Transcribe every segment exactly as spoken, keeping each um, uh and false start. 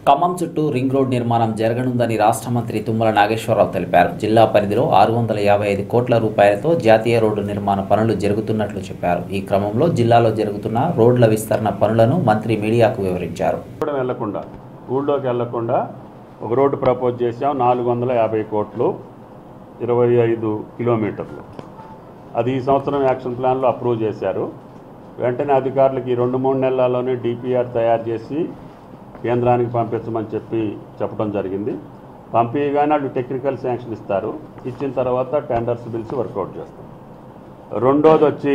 ఖమ్మం చుట్టూ ring road నిర్మాణం జరగనుందని రాష్ట్ర మంత్రి తుమ్మల నాగేశ్వరరావు తెలిపారు. జిల్లా పరిధిలో ఆరు వందల యాభై ఐదు కోట్ల రూపాయలతో జాతీయ రోడ్డు నిర్మాణ పనులు జరుగుతున్నట్లు చెప్పారు. ఈ క్రమంలో జిల్లాలో జరుగుతున్న రోడ్ల విస్తరణ పనులను మంత్రి మీడియాకు వివరించారు. వెళ్లకుండా ఊళ్ళోకి వెళ్లకుండా ఒక రోడ్డు ప్రపోజ్ చేశాం. నాలుగు వందల యాభై కోట్లు ఇరవై ఐదు కిలోమీటర్లు. అది ఈ సంవత్సరం యాక్షన్ ప్లాన్లో అప్రూవ్ చేశారు. వెంటనే అధికారులకి రెండు మూడు నెలల్లోనే డిపిఆర్ తయారు చేసి కేంద్రానికి పంపించమని చెప్పి చెప్పడం జరిగింది. పంపించగానే వాళ్ళు టెక్నికల్ శాంక్షన్ ఇస్తారు. ఇచ్చిన తర్వాత టెండర్స్ బిల్స్ వర్కౌట్ చేస్తాం. రెండోది వచ్చి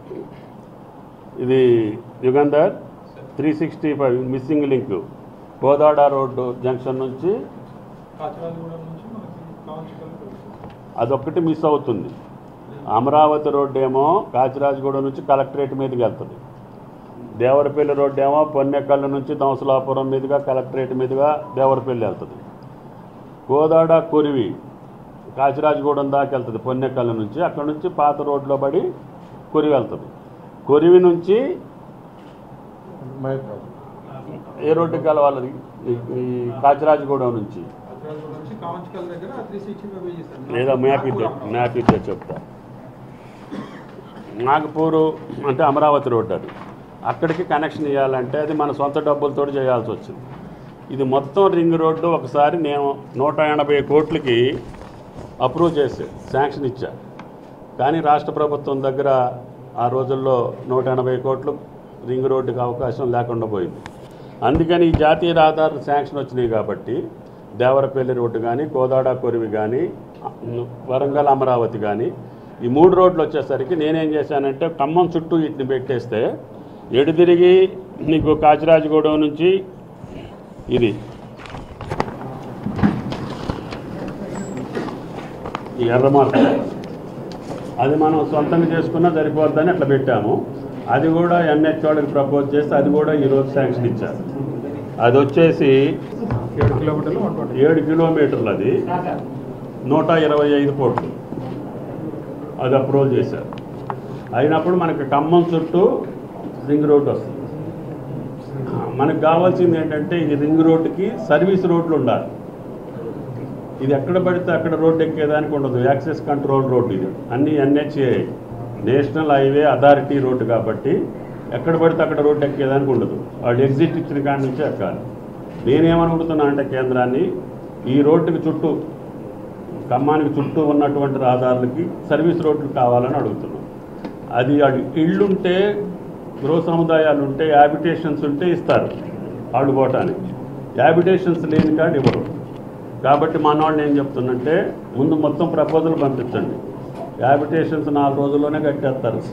ఇది Yugandhar three sixty five missing link Kodad road junction నుంచి అదొక్కటి మిస్ అవుతుంది. అమరావతి రోడ్డు ఏమో కాచిరాజగూడ నుంచి కలెక్టరేట్ మీదకి వెళ్తుంది. దేవరపల్లి రోడ్డు ఏమో పొన్నెకల్లు నుంచి దంసలాపురం మీదుగా కలెక్టరేట్ మీదుగా దేవరపల్లి వెళ్తుంది. కోదాడ కొరివి కాచిరాజగూడెం దాకా వెళ్తుంది పొన్నెకల్లు నుంచి. అక్కడ నుంచి పాత రోడ్లో పడి కొరివి వెళ్తుంది. కొరివి నుంచి ఏ రోడ్డుకి కలవాలి? ఈ కాచిరాజగూడెం నుంచి లేదా మ్యాప్ ఇద్దే మ్యాప్ ఇద్దే చెప్తా. నాగపూరు అంటే అమరావతి రోడ్డు, అది అక్కడికి కనెక్షన్ ఇవ్వాలంటే అది మన సొంత డబ్బులతో చేయాల్సి వచ్చింది. ఇది మొత్తం రింగ్ రోడ్డు ఒకసారి నేను నూట ఎనభై కోట్లకి అప్రూవ్ చేసి శాంక్షన్ ఇచ్చా. కానీ రాష్ట్ర ప్రభుత్వం దగ్గర ఆ రోజుల్లో నూట ఎనభై కోట్లు రింగ్ రోడ్డుకి అవకాశం లేకుండా పోయింది. అందుకని ఈ జాతీయ రహదారులు శాంక్షన్ వచ్చినాయి కాబట్టి దేవరపల్లి రోడ్డు కానీ, కోదాడ కొరివి కానీ, వరంగల్ అమరావతి కానీ ఈ మూడు రోడ్లు వచ్చేసరికి నేనేం చేశానంటే ఖమ్మం చుట్టూ వీటిని పెట్టేస్తే ఎడు తిరిగి నీకు కాచిరాజగూడెం నుంచి ఇది ఈ ఎర్రమార్క్ అది మనం సొంతంగా చేసుకున్నా సరిపోద్దని అట్లా పెట్టాము. అది కూడా ఎన్హెచ్ వాళ్ళకి ప్రపోజ్ చేస్తే అది కూడా ఈరోజు శాంక్షన్ ఇచ్చారు. అది వచ్చేసి ఏడు కిలోమీటర్లు ఏడు కిలోమీటర్లు అది నూట ఇరవై ఐదు కోట్లు అది అప్రూవల్ చేశారు. అయినప్పుడు మనకి ఖమ్మం చుట్టూ రింగ్ రోడ్డు వస్తుంది. మనకు కావాల్సింది ఏంటంటే ఈ రింగ్ రోడ్డుకి సర్వీస్ రోడ్లు ఉండాలి. ఇది ఎక్కడ పడితే అక్కడ రోడ్డు ఎక్కేదానికి ఉండదు. యాక్సెస్ కంట్రోల్ రోడ్డు ఇది. అన్నీ NHA national highway authority road కాబట్టి ఎక్కడ పడితే అక్కడ రోడ్డు ఎక్కేదానికి ఉండదు. వాళ్ళు ఎగ్జిట్ ఇచ్చిన కాడి నుంచి ఎక్కాలి. నేనేమనుకుంటున్నా అంటే కేంద్రాన్ని ఈ రోడ్డుకి చుట్టూ ఖమ్మానికి చుట్టూ ఉన్నటువంటి రహదారులకి సర్వీస్ రోడ్లు కావాలని అడుగుతున్నాం. అది ఇళ్ళుంటే, గృహ సముదాయాలు ఉంటే, హ్యాబిటేషన్స్ ఉంటే ఇస్తారు వాళ్ళు పోవటానికి. హ్యాబిటేషన్స్ లేని కాదు ఇవ్వరు. కాబట్టి మన వాళ్ళు ఏం చెప్తుందంటే ముందు మొత్తం ప్రపోజల్ పంపించండి. హ్యాబిటేషన్స్ నాలుగు రోజుల్లోనే కట్టేస్తారు.